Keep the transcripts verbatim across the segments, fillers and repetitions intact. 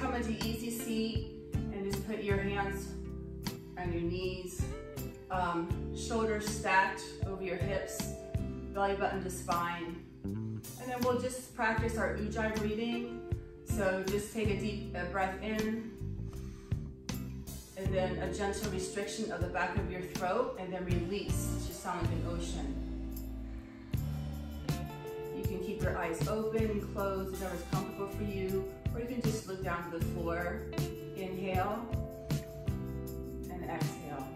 come into easy seat and just put your hands on your knees, um, shoulders stacked over your hips, belly button to spine. And then we'll just practice our ujjayi breathing. So just take a deep breath in, and then a gentle restriction of the back of your throat, and then release. It should sound like an ocean. You can keep your eyes open, closed, whatever's comfortable for you, or you can just look down to the floor. Inhale and exhale.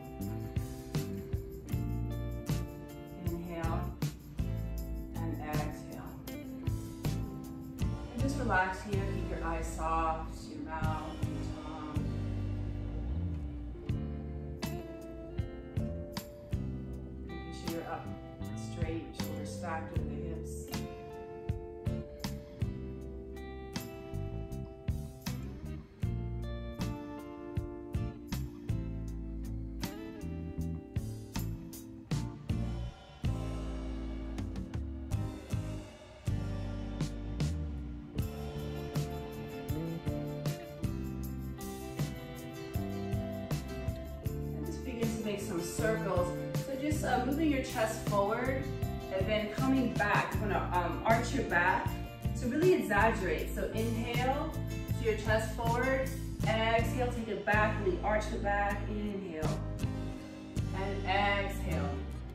Inhale and exhale. And just relax here, keep your eyes soft, your mouth, your tongue. Making sure you're up straight, shoulders stacked over the hips. Make some circles. So just uh, moving your chest forward and then coming back. You're gonna um, arch your back. So really exaggerate. So inhale, to your chest forward. Exhale, take it back, really arch the back. Inhale. And exhale.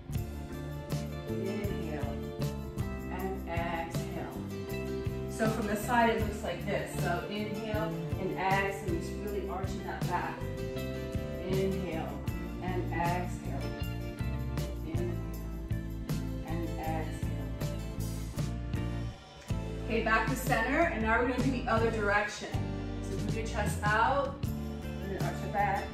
Inhale. And exhale. So from the side it looks like this. So inhale and exhale, just really arching that back. Inhale. And exhale. Inhale and exhale. Okay, back to center, and now we're going to do the other direction. So move your chest out, and then arch your back.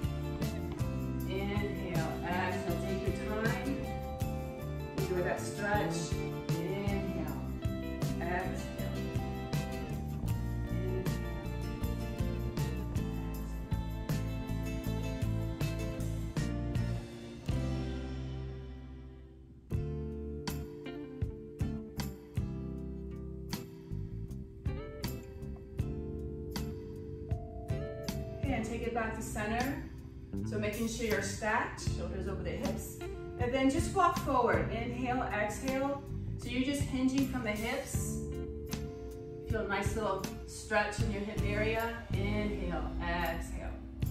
Inhale, exhale, take your time. Enjoy that stretch. Inhale, exhale. And take it back to center. So making sure you're stacked, shoulders over the hips. And then just walk forward. Inhale, exhale. So you're just hinging from the hips. Feel a nice little stretch in your hip area. Inhale, exhale.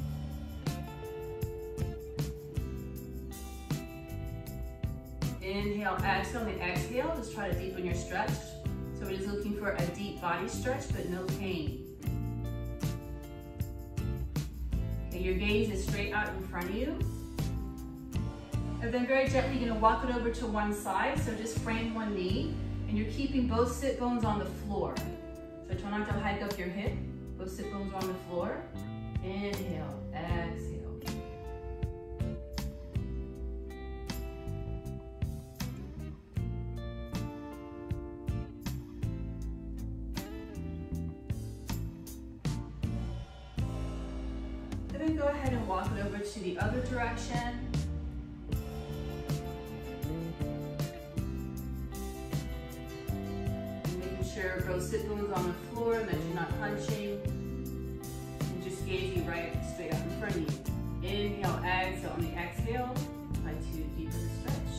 Inhale, exhale, and exhale. Just try to deepen your stretch. So we're just looking for a deep body stretch, but no pain. Your gaze is straight out in front of you. And then very gently, you're gonna walk it over to one side. So just frame one knee, and you're keeping both sit bones on the floor. So try not to hike up your hip. Both sit bones are on the floor. Inhale, exhale. Then go ahead and walk it over to the other direction. And making sure both sit bones on the floor and that you're not punching. And just gazing right straight out in front of you. Inhale, exhale. On the exhale, try to deepen the stretch.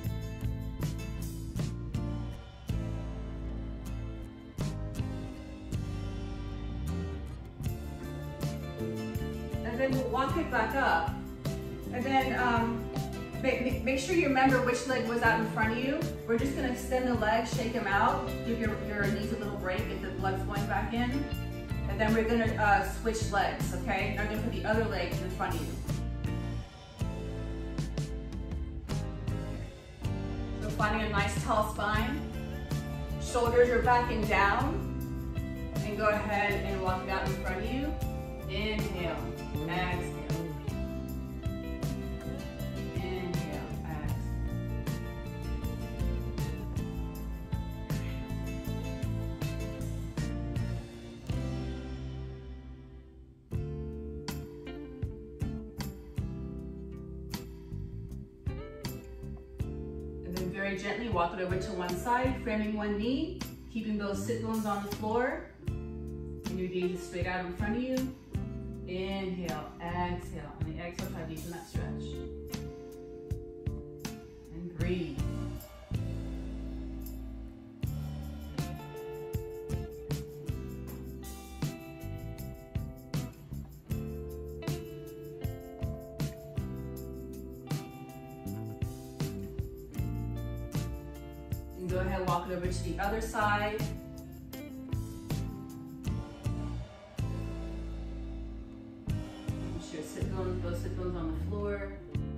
And then we'll walk it back up. And then um, make, make sure you remember which leg was out in front of you. We're just gonna extend the legs, shake them out, give your, your knees a little break, get the blood flowing back in. And then we're gonna uh, switch legs, okay? Now I'm gonna put the other leg in front of you. So finding a nice tall spine. Shoulders are backing down. And go ahead and walk it out in front of you. Inhale, exhale. Inhale, exhale. And then very gently walk it over to one side, framing one knee, keeping those sit bones on the floor. And your gaze is straight out in front of you. Inhale, exhale. On the exhale, try to deepen that stretch. And breathe. And go ahead, walk it over to the other side. Sit bones, both sit bones on the floor.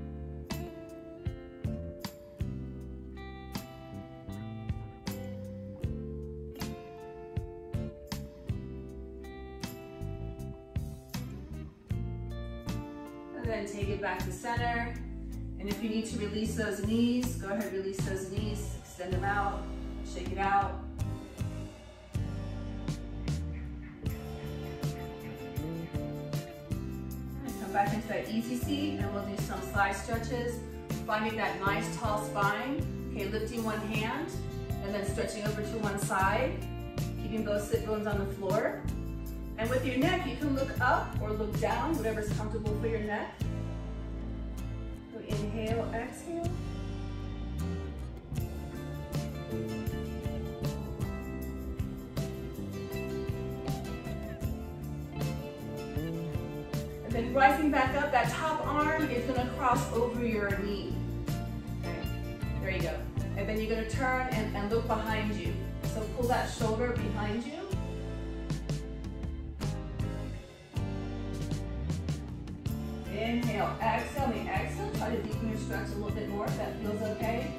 And then take it back to center. And if you need to release those knees, go ahead, release those knees, extend them out, shake it out. Back into that easy seat, and we'll do some side stretches, finding that nice tall spine. Okay, lifting one hand and then stretching over to one side, keeping both sit bones on the floor. And with your neck, you can look up or look down, whatever's comfortable for your neck. So inhale, exhale. Then rising back up, that top arm is gonna cross over your knee. Okay, there you go. And then you're gonna turn and, and look behind you. So pull that shoulder behind you. Inhale, exhale, on the exhale, try to deepen your stretch a little bit more if that feels okay.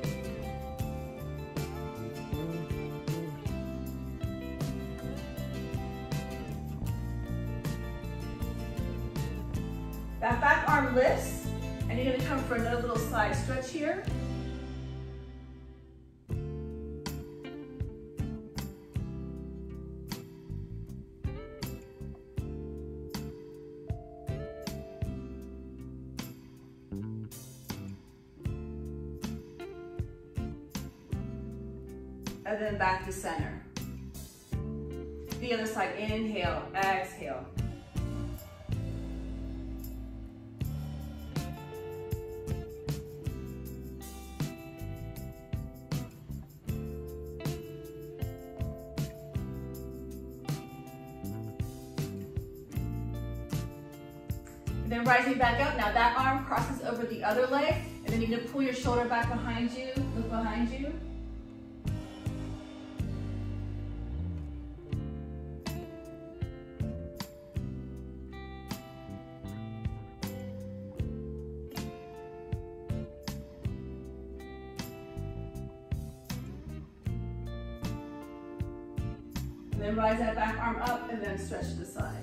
That back arm lifts, and you're gonna come for another little side stretch here. And then back to center. The other side, inhale, exhale. Then rising back up, now that arm crosses over the other leg, and then you're gonna pull your shoulder back behind you, look behind you. And then rise that back arm up and then stretch to the side.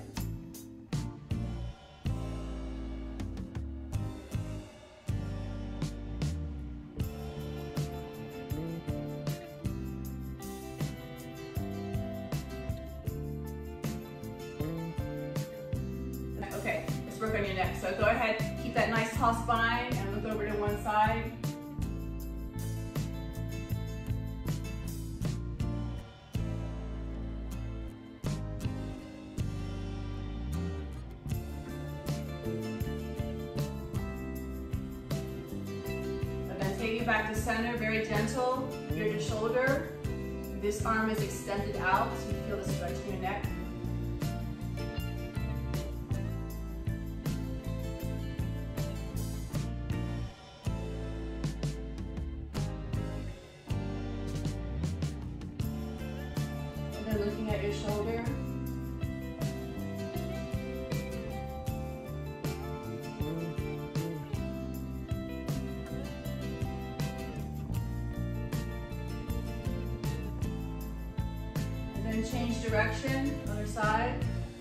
Okay, let's work on your neck. So go ahead, keep that nice tall spine and look over to one side. And then take it back to center, very gentle, ear to shoulder. This arm is extended out, so you feel the stretch in your neck. Looking at your shoulder. And then change direction, other side.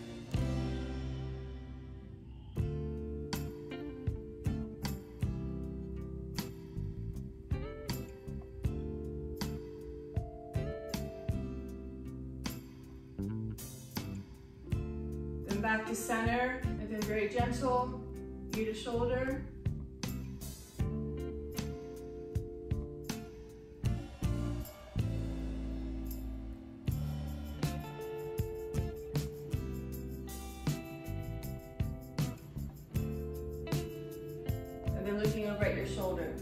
Back to center, and then very gentle, ear to shoulder. your shoulder.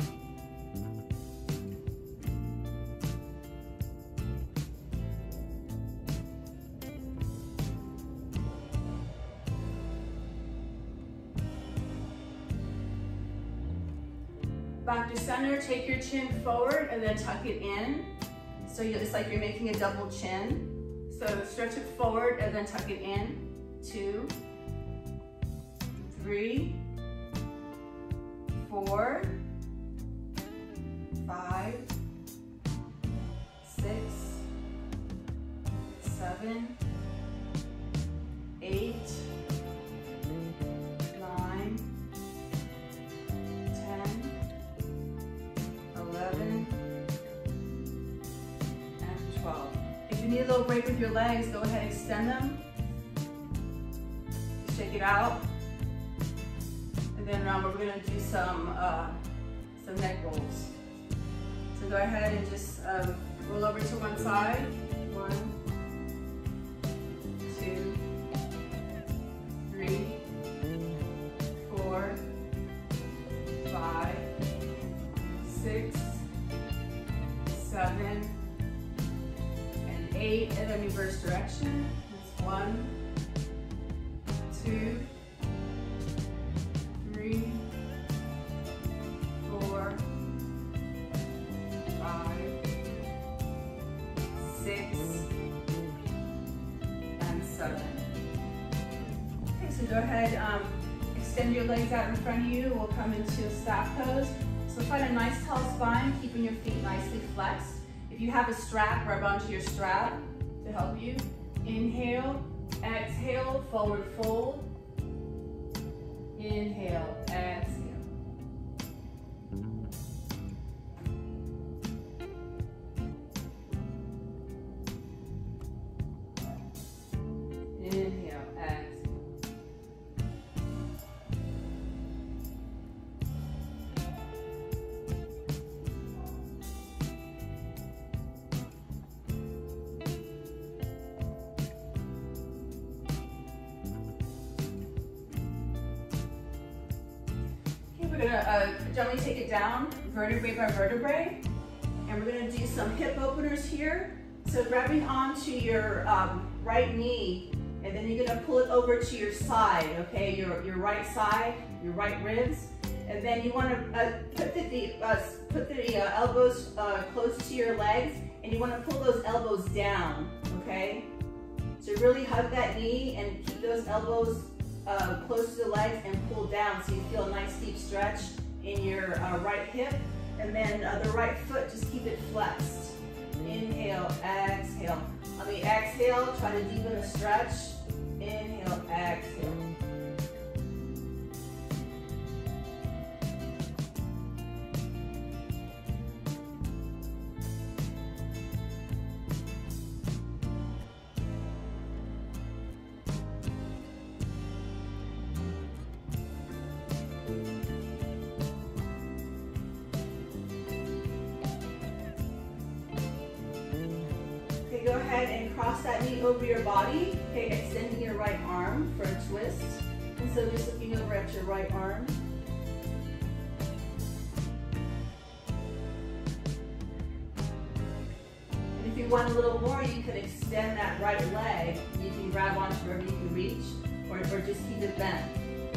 Back to center, take your chin forward and then tuck it in. So you, it's like you're making a double chin. So stretch it forward and then tuck it in. Two, three, four, five, six, seven, eight, nine, ten, eleven, and twelve. If you need a little break with your legs, go ahead and extend them. Shake it out. And then um, we're gonna do some, uh, some neck rolls. So go ahead and just um, roll over to one side. One, two, three, four, five, six, seven, and eight, and then reverse direction. That's one, two, three, four, five, six, and seven. Okay, so go ahead, um, extend your legs out in front of you. We'll come into a staff pose. So find a nice tall spine, keeping your feet nicely flexed. If you have a strap, grab onto your strap to help you. Inhale, exhale, forward fold. Inhale, exhale. Inhale, exhale. We're gonna uh, gently take it down, vertebrae by vertebrae, and we're gonna do some hip openers here. So grabbing onto your um, right knee, and then you're gonna pull it over to your side, okay? Your, your right side, your right ribs, and then you wanna uh, put the, uh, put the uh, elbows uh, close to your legs, and you wanna pull those elbows down, okay? So really hug that knee and keep those elbows Uh, close to the legs and pull down so you feel a nice deep stretch in your uh, right hip. And then uh, the right foot, just keep it flexed. Inhale, exhale. On the exhale, try to deepen the stretch. Inhale, exhale. Go ahead and cross that knee over your body, okay, extending your right arm for a twist. And so just looking over at your right arm. And if you want a little more, you can extend that right leg. You can grab onto wherever you can reach, or, or just keep it bent.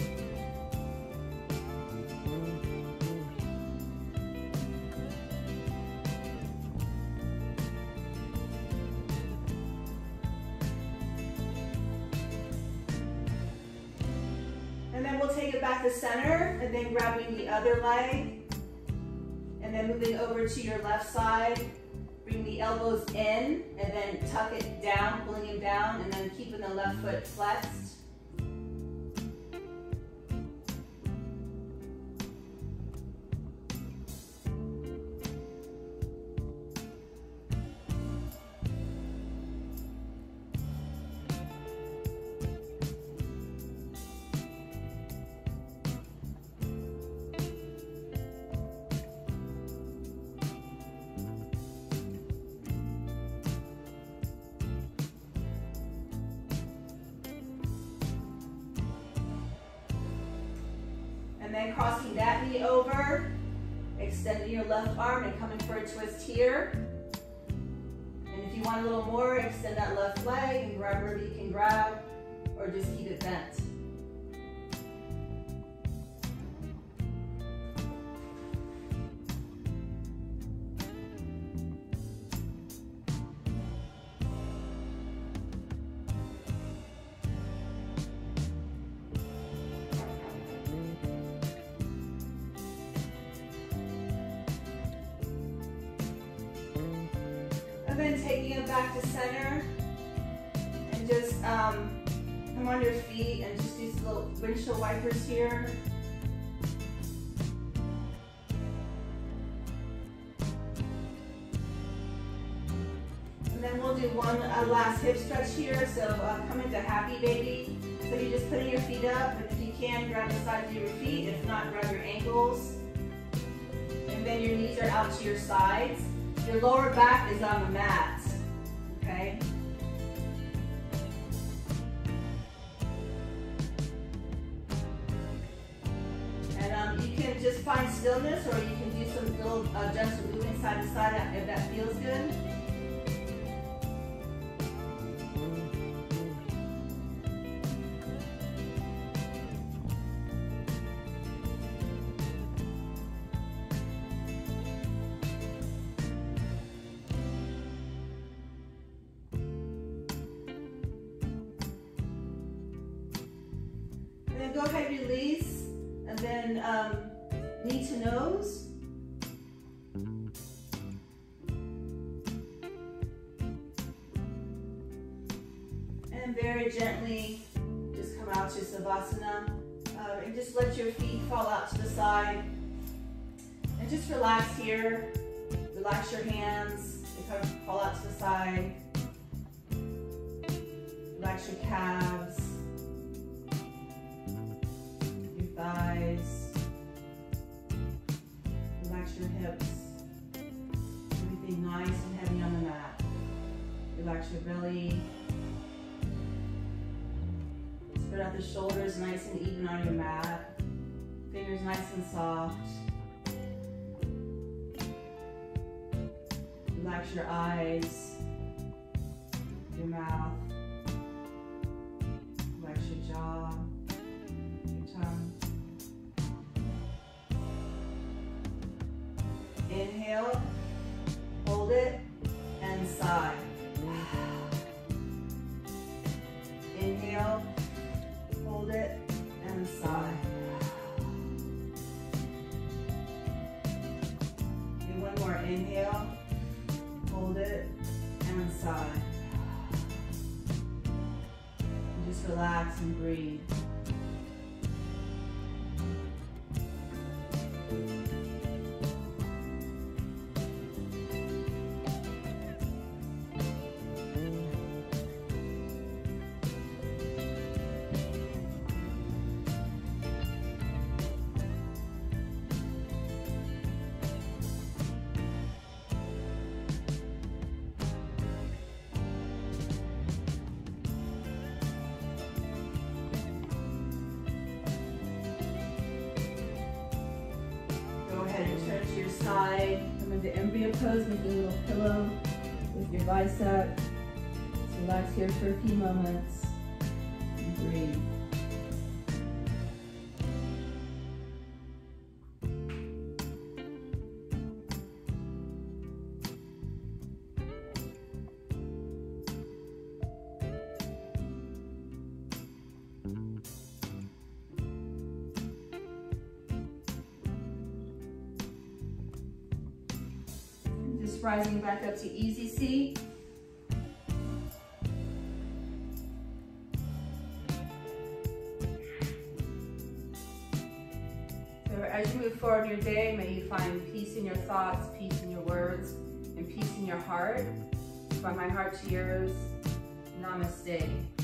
And then we'll take it back to center, and then grabbing the other leg, and then moving over to your left side. Bring the elbows in, and then tuck it down, pulling him down, and then keeping the left foot flexed. then crossing that knee over, extending your left arm and coming for a twist here. And if you want a little more, extend that left leg and grab wherever you can grab, or just keep it bent. And then taking it back to center, and just um, come on your feet and just do some little windshield wipers here. And then we'll do one uh, last hip stretch here. So uh, come into happy baby. So you're just putting your feet up, and if you can, grab the sides of your feet. If not, grab your ankles. And then your knees are out to your sides. Your lower back is on the mat, okay? And um, you can just find stillness, or you can do some little uh, gentle moving side to side if that feels good. And then go ahead, release, and then um, knee to nose. And very gently, just come out to Savasana. Uh, and just let your feet fall out to the side. And just relax here. Relax your hands. They kind of fall out to the side. Relax your calves. Thighs, relax your hips, everything nice and heavy on the mat. Relax your belly, spread out the shoulders nice and even on your mat, fingers nice and soft. Relax your eyes, your mouth, relax your jaw, your tongue. Inhale, hold it, and sigh. Inhale, hold it, and sigh. Do one more. Inhale, hold it, and sigh. And just relax and breathe. Turn to your side, come into embryo pose, make a little pillow with your bicep. Just relax here for a few moments and breathe. Rising back up to easy seat. So as you move forward in your day, may you find peace in your thoughts, peace in your words, and peace in your heart. From my heart to yours, namaste.